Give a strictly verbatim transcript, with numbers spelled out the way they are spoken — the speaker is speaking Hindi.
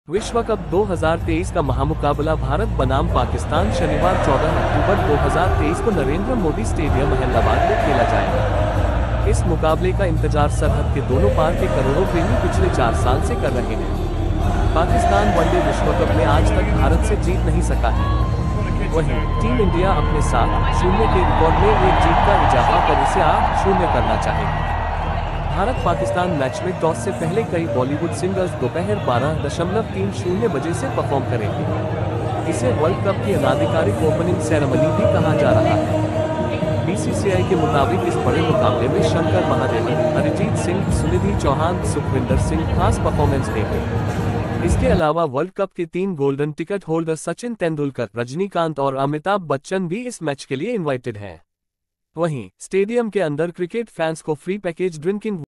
विश्व कप दो हज़ार तेईस का महामुकाबला भारत बनाम पाकिस्तान शनिवार चौदह अक्टूबर दो हज़ार तेईस को नरेंद्र मोदी स्टेडियम अहमदाबाद में खेला जाएगा। इस मुकाबले का इंतजार सरहद के दोनों पार के करोड़ों प्रेमी पिछले चार साल से कर रहे हैं। पाकिस्तान वनडे विश्व कप में आज तक भारत से जीत नहीं सका है। वहीं टीम इंडिया अपने सात शून्य के रिकॉर्ड में एक जीत का इजाफा कर इसे आठ शून्य करना चाहेगी। भारत पाकिस्तान मैच में टॉस से पहले कई बॉलीवुड सिंगर्स दोपहर बारह दशमलव तीन शून्य बजे से परफॉर्म करेंगे। इसे वर्ल्ड कप की अनाधिकारिक ओपनिंग सेरेमनी भी कहा जा रहा है। बीसीसीआई के मुताबिक इस बड़े मुकाबले में शंकर महादेवन, अरिजीत सिंह, सुनिधि चौहान, सुखविंदर सिंह खास परफॉर्मेंस देंगे। इसके अलावा वर्ल्ड कप के तीन golden ticket holder Sachin Tendulkar, Rajinikanth और अमिताभ बच्चन भी इस मैच के लिए इनवाइटेड हैं। वहीं स्टेडियम के अंदर क्रिकेट फैंस को फ्री पैकेज ड्रिंकिंग